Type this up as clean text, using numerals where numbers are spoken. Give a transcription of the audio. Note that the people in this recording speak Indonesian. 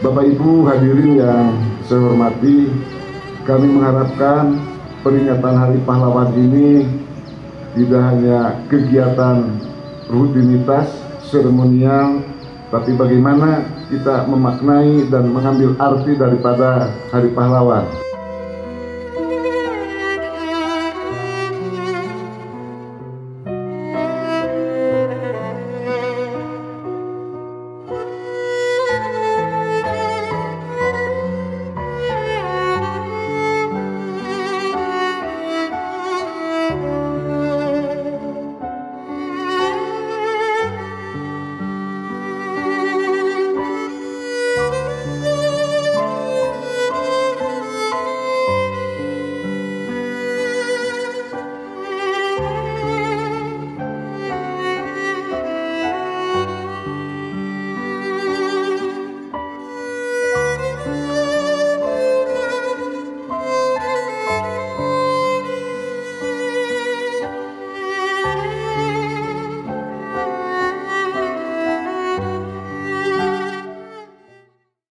Bapak Ibu hadirin yang saya hormati, kami mengharapkan peringatan Hari Pahlawan ini tidak hanya kegiatan rutinitas seremonial, tapi bagaimana kita memaknai dan mengambil arti daripada Hari Pahlawan.